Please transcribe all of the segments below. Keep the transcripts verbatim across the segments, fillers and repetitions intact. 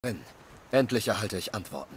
Endlich erhalte ich Antworten.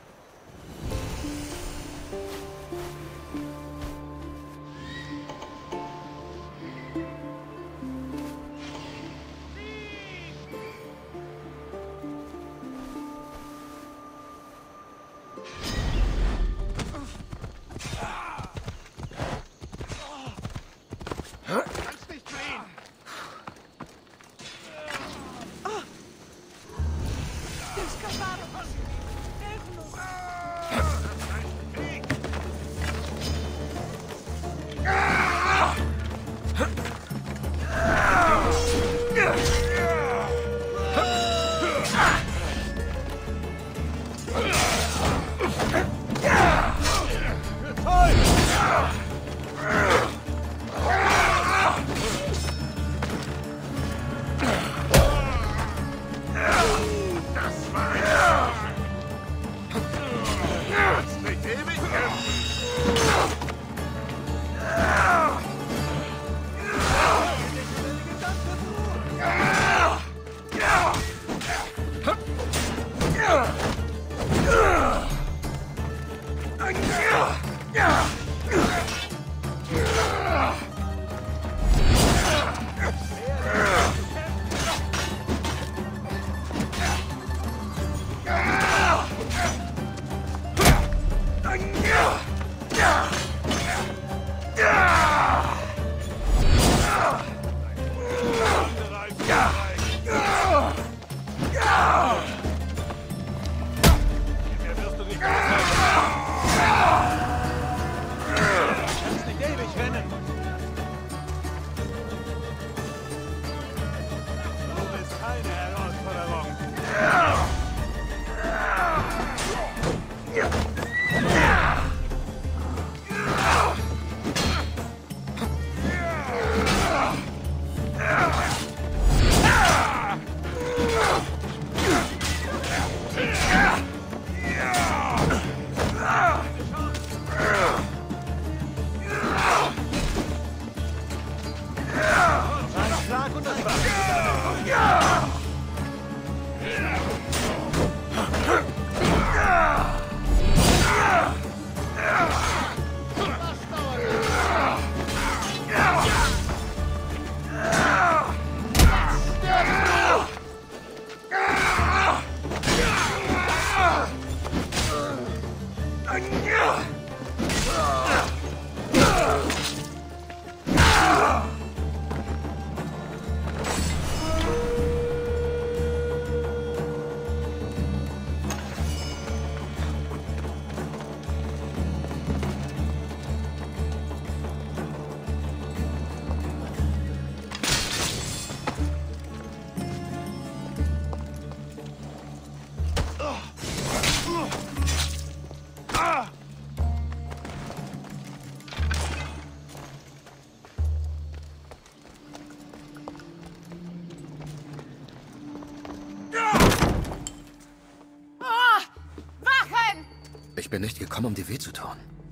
Ich bin nicht gekommen, um dir weh zu tun.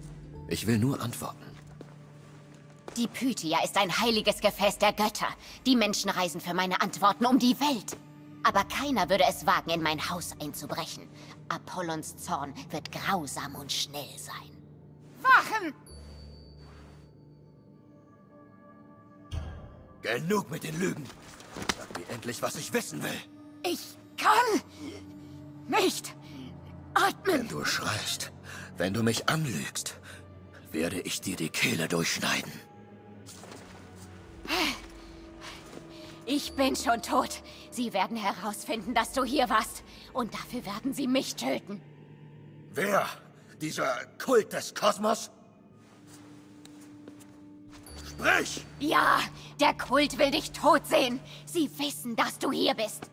Ich will nur Antworten. Die Pythia ist ein heiliges Gefäß der Götter. Die Menschen reisen für meine Antworten um die Welt. Aber keiner würde es wagen, in mein Haus einzubrechen. Apollons Zorn wird grausam und schnell sein. Wachen! Genug mit den Lügen. Sag mir endlich, was ich wissen will. Ich kann nicht atmen. Wenn du schreist, wenn du mich anlügst, werde ich dir die Kehle durchschneiden. Ich bin schon tot. Sie werden herausfinden, dass du hier warst. Und dafür werden sie mich töten. Wer? Dieser Kult des Kosmos? Sprich! Ja, der Kult will dich tot sehen. Sie wissen, dass du hier bist.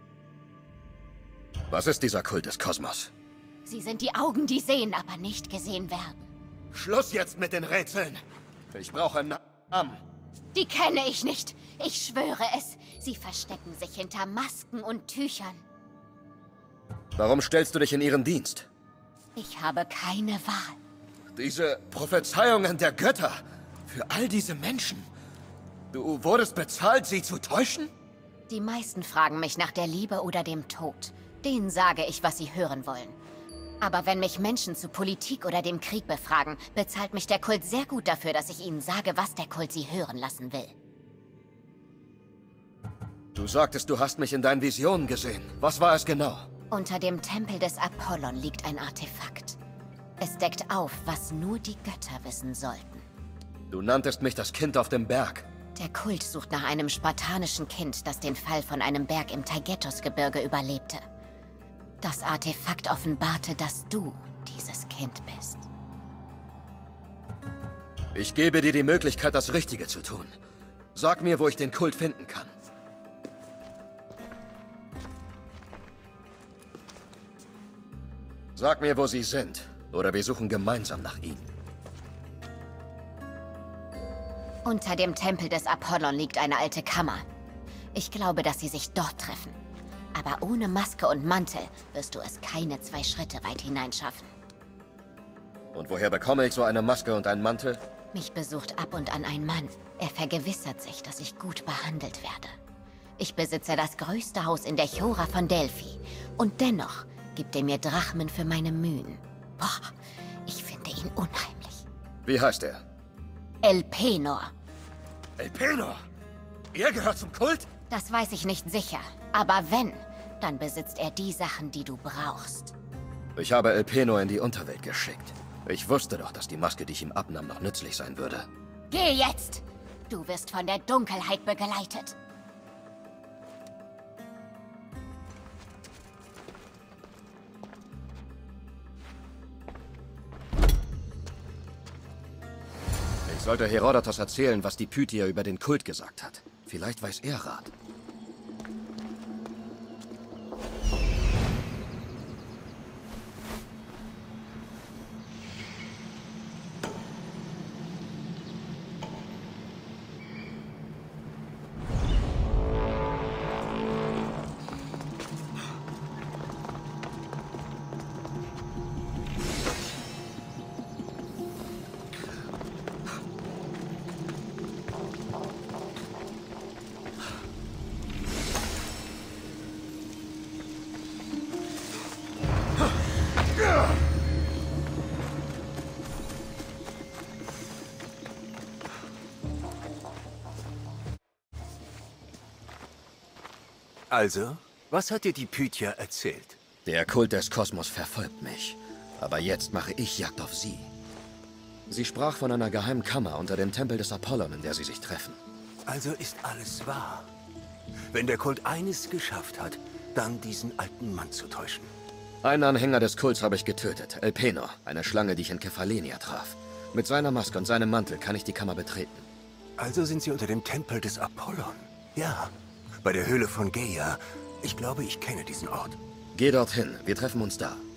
Was ist dieser Kult des Kosmos? Sie sind die Augen, die sehen, aber nicht gesehen werden. Schluss jetzt mit den Rätseln. Ich brauche einen Namen. Die kenne ich nicht. Ich schwöre es. Sie verstecken sich hinter Masken und Tüchern. Warum stellst du dich in ihren Dienst? Ich habe keine Wahl. Diese Prophezeiungen der Götter. Für all diese Menschen. Du wurdest bezahlt, sie zu täuschen? Die meisten fragen mich nach der Liebe oder dem Tod. Denen sage ich, was sie hören wollen. Aber wenn mich Menschen zu Politik oder dem Krieg befragen, bezahlt mich der Kult sehr gut dafür, dass ich ihnen sage, was der Kult sie hören lassen will. Du sagtest, du hast mich in deinen Visionen gesehen. Was war es genau? Unter dem Tempel des Apollon liegt ein Artefakt. Es deckt auf, was nur die Götter wissen sollten. Du nanntest mich das Kind auf dem Berg. Der Kult sucht nach einem spartanischen Kind, das den Fall von einem Berg im Taygetos-Gebirge überlebte. Das Artefakt offenbarte, dass du dieses Kind bist. Ich gebe dir die Möglichkeit, das Richtige zu tun. Sag mir, wo ich den Kult finden kann. Sag mir, wo sie sind, oder wir suchen gemeinsam nach ihnen. Unter dem Tempel des Apollon liegt eine alte Kammer. Ich glaube, dass sie sich dort treffen. Aber ohne Maske und Mantel wirst du es keine zwei Schritte weit hineinschaffen. Und woher bekomme ich so eine Maske und einen Mantel? Mich besucht ab und an ein Mann. Er vergewissert sich, dass ich gut behandelt werde. Ich besitze das größte Haus in der Chora von Delphi. Und dennoch gibt er mir Drachmen für meine Mühen. Boah, ich finde ihn unheimlich. Wie heißt er? Elpenor. Elpenor? Er gehört zum Kult? Das weiß ich nicht sicher. Aber wenn, dann besitzt er die Sachen, die du brauchst. Ich habe Elpenor in die Unterwelt geschickt. Ich wusste doch, dass die Maske, die ich ihm abnahm, noch nützlich sein würde. Geh jetzt! Du wirst von der Dunkelheit begleitet. Ich sollte Herodotos erzählen, was die Pythier über den Kult gesagt hat. Vielleicht weiß er Rat. Also, was hat dir die Pythia erzählt? Der Kult des Kosmos verfolgt mich. Aber jetzt mache ich Jagd auf sie. Sie sprach von einer geheimen Kammer unter dem Tempel des Apollon, in der sie sich treffen. Also ist alles wahr. Wenn der Kult eines geschafft hat, dann diesen alten Mann zu täuschen. Einen Anhänger des Kults habe ich getötet, Elpenor, eine Schlange, die ich in Kephalenia traf. Mit seiner Maske und seinem Mantel kann ich die Kammer betreten. Also sind sie unter dem Tempel des Apollon. Ja, bei der Höhle von Gaia. Ich glaube, ich kenne diesen Ort. Geh dorthin, wir treffen uns da.